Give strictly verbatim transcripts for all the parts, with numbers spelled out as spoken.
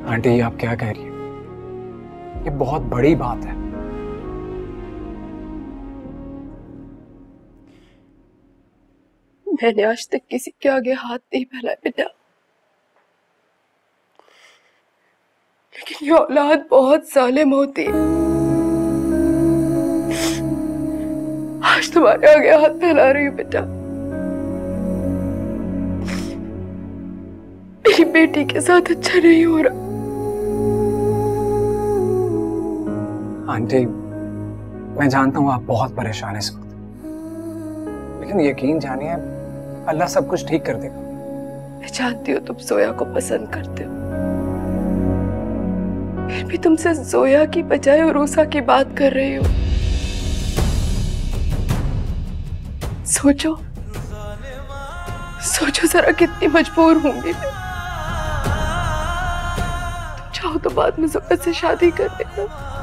Aunty आप क्या कह रही हैं? ये बहुत बड़ी बात है। मैंने आज तक किसी के आगे हाथ नहीं फैलाया बेटा, लेकिन ये औलाद बहुत जालिम होती है। आज तुम्हारे आगे हाथ फैला रही हूँ बेटा। मेरी बेटी के साथ अच्छा नहीं हो रहा। आंटी मैं जानता हूँ आप बहुत परेशान हैं इस वक्त, लेकिन यकीन जानिए अल्लाह सब कुछ ठीक कर देगा। मैं जानती हूँ तुम जोया को पसंद करते हो, फिर भी तुमसे जोया की बजाय उरूसा की बात कर रही हो। सोचो सोचो जरा कितनी मजबूर होंगी मैं। तुम चाहो तो बाद में जोया से शादी कर लेना,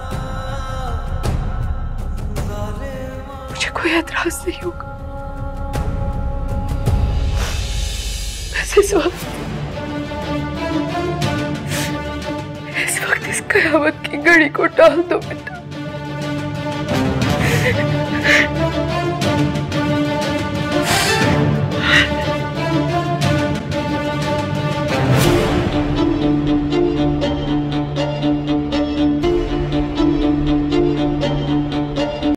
मुझे कोई एतराज नहीं होगा। बस इस वक्त इस वक्त इस कयामत की घड़ी को टाल दो बेटा।